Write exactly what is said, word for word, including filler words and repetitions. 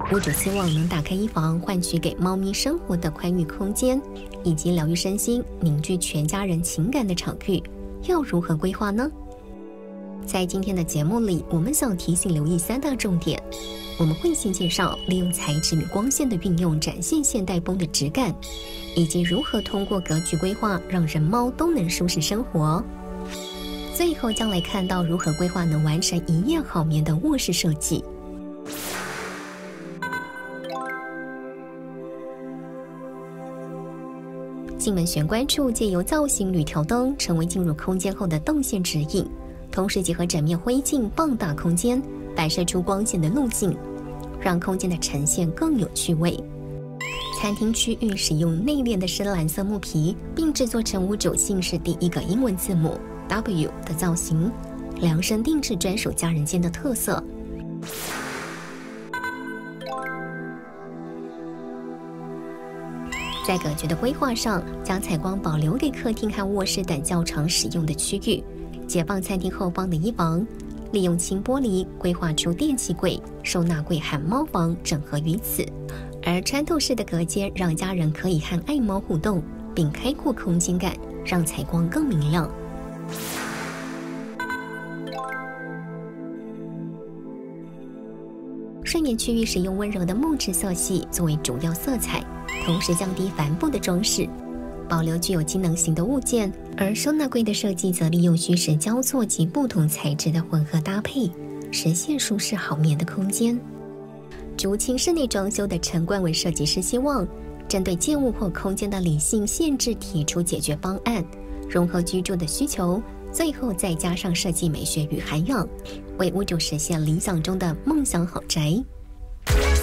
屋主希望能打开衣房，换取给猫咪生活的宽裕空间，以及疗愈身心、凝聚全家人情感的场域，要如何规划呢？在今天的节目里，我们想提醒留意三大重点。我们会先介绍利用材质与光线的运用，展现现代风的质感，以及如何通过格局规划，让人猫都能舒适生活。最后将来看到如何规划能完成一夜好眠的卧室设计。进门玄关处借由造型铝条灯成为进入空间后的动线指引，同时结合整面灰镜放大空间，摆设出光线的路径，让空间的呈现更有趣味。餐厅区域使用内敛的深蓝色木皮，并制作成屋主姓氏第一个英文字母 W 的造型，量身定制专属家人间的特色。在格局的规划上，将采光保留给客厅和卧室等较常使用的区域，解放餐厅后方的衣房，利用轻玻璃规划出电器柜、收纳柜和猫房整合于此。而穿透式的隔间让家人可以和爱猫互动，并开阔空间感，让采光更明亮。睡眠区域使用温柔的木质色系作为主要色彩，同时降低繁复的装饰，保留具有机能型的物件。而收纳柜的设计则利用虚实交错及不同材质的混合搭配，实现舒适好眠的空间。竹青室内装修的陈冠伟设计师希望针对建物或空间的理性限制提出解决方案，融合居住的需求，最后再加上设计美学与涵养，为屋主实现理想中的梦想豪宅。